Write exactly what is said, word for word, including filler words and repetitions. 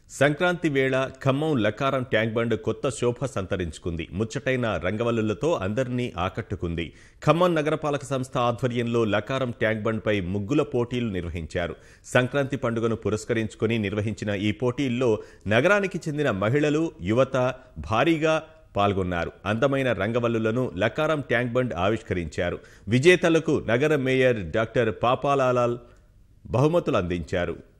సంక్రాంతి వేళ Khammam లకారం tank bund కొత్త శోభ సంతరించుకుంది. ముచ్చటైన రంగవల్లులతో అందరినీ ఆకట్టుకుంది. ఖమ్మం నగరపాలక సంస్థ ఆధ్వర్యంలో లకారం ట్యాంక్ బండ్ పై ముగ్గుల పోటీలు నిర్వహించారు. సంక్రాంతి పండుగను పురస్కరించుకుని నిర్వహించిన ఈ పోటీల్లో నగరానికి చెందిన మహిళలు, యువత భారీగా పాల్గొన్నారు. అందమైన రంగవల్లులను లకారం ట్యాంక్ బండ్ ఆవిష్కరించారు. విజేతలకు నగర మేయర్ డాక్టర్ పాపాలాల్ బహుమతులు అందించారు.